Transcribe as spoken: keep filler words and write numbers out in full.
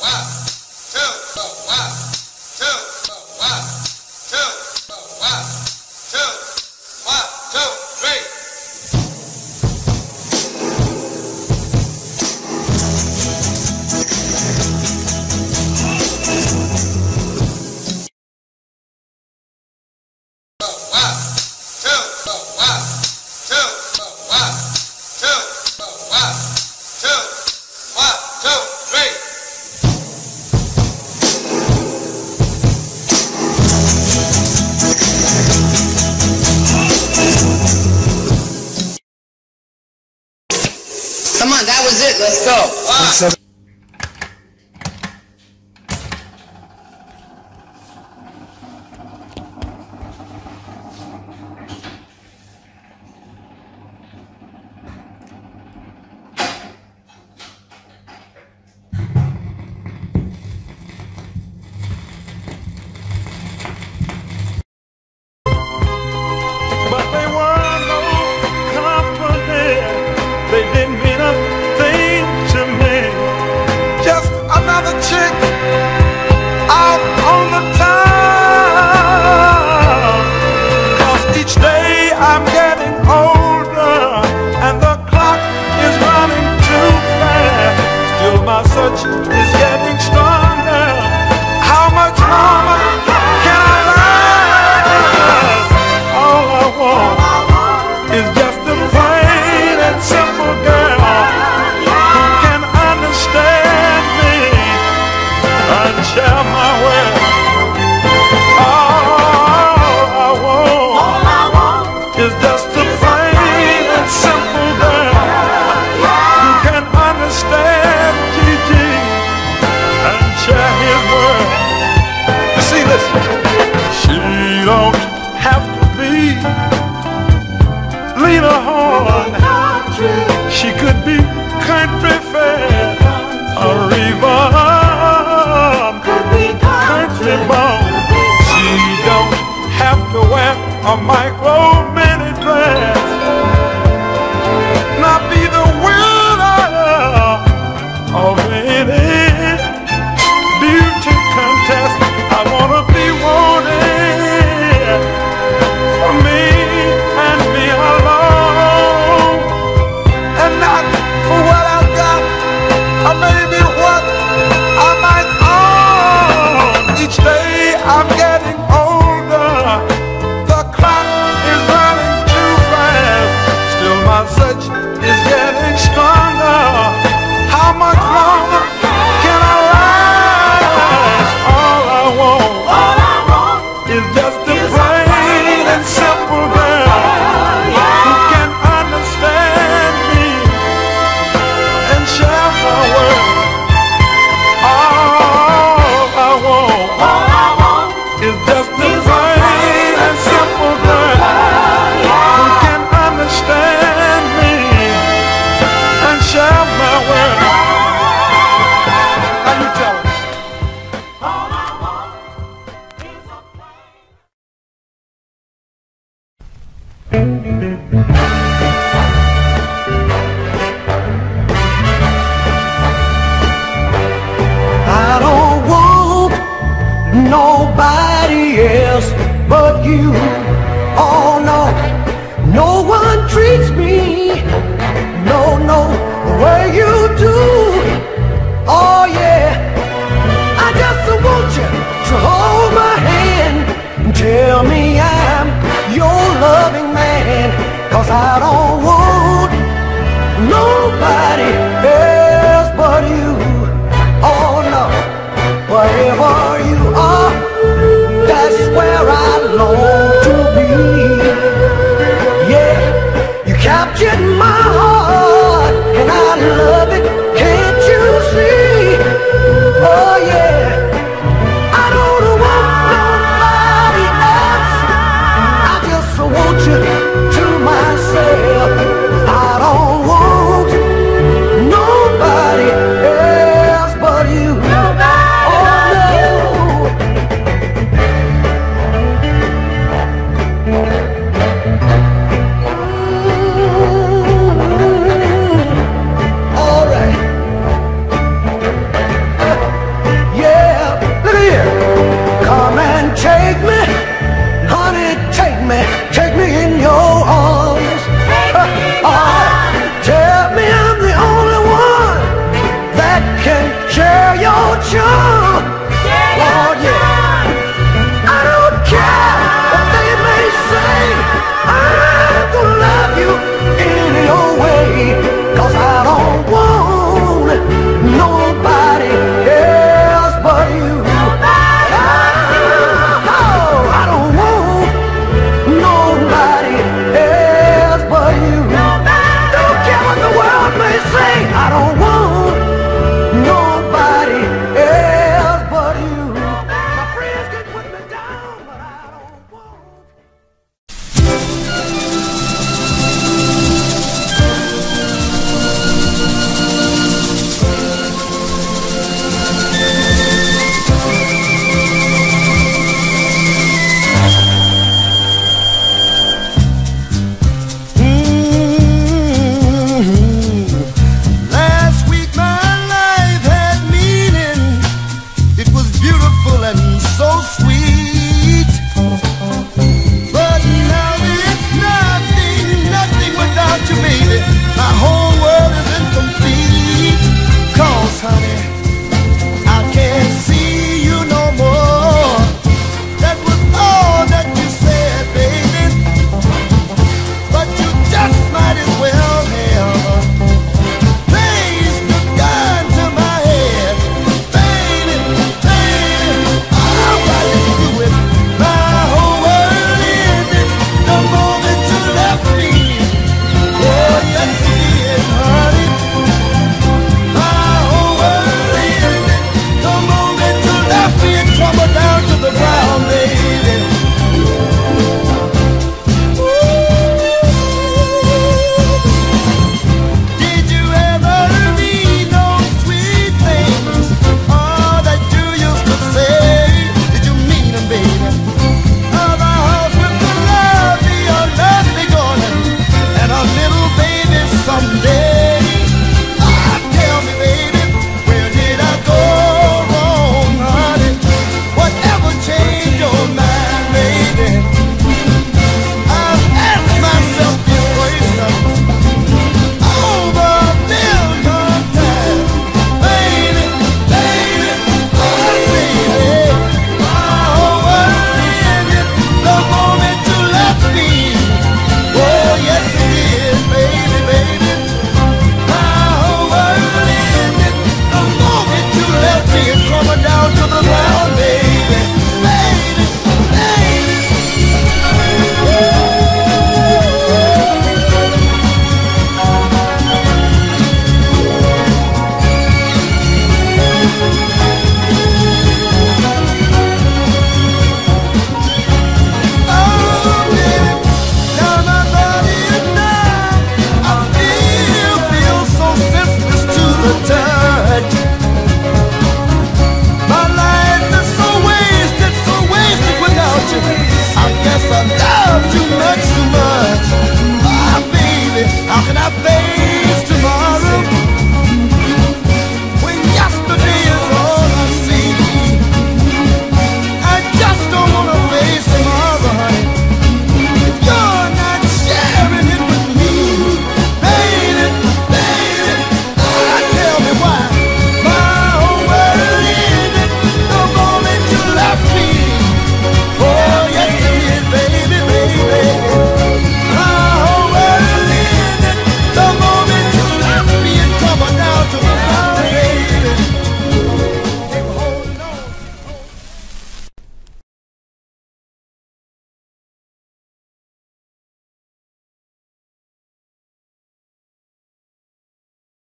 Come on, that was it. Let's go. Wow. Is getting stronger. How much longer can I last? All I want is just a plain and simple girl who can understand me and share my world. All I want is just a plain and simple girl who can understand share his word. You see, listen, she don't have to be Lena Horne. She could be country fair or even country born. She don't have to wear a micro mini dress, not be the winner of any contest. I wanna be wanted for me and me alone, and not for what I've got, or maybe what I might own. Each day I'm getting older, the clock is running too fast. Still my search is getting stronger. How much longer can I last? All I want is just a plain and simple girl who can understand me and share my world. All I want is just a plain and simple girl who can understand me and share my world. Now you tell me. I don't want nobody else but you. Oh no, no one treats me, no, no, the way you do. Oh yeah, I just want you to hold my hand and tell me I'm your loving man, 'cause I don't